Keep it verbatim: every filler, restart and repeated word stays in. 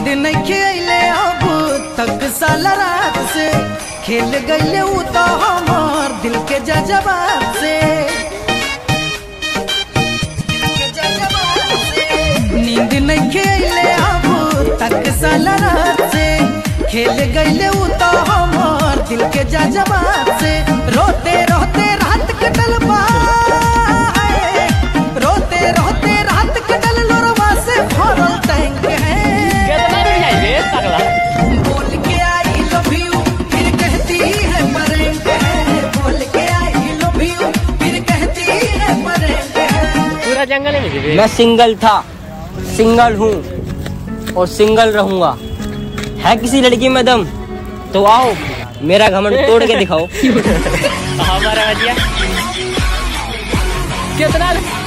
नहीं खेले अब तक साल रात से, खेल गईले उ तो हमार दिल के जज्बात से। नींद नहीं खेले अब तक साल रात से, खेल गईले उ तो हमार दिल के जज्बात से। रोते रोते रात कटल बा, रोते रोते रात कटल लोरवा से भरल टैंक है। बोल के आई लव यू फिर कहती है मरेंट है, बोल के आई लव यू फिर कहती है मरेंट है। पूरा जंगल में मैं सिंगल था, सिंगल हूँ और सिंगल रहूंगा। है किसी लड़की में दम तो आओ मेरा घमंड तोड़ के दिखाओ। हमारा कितना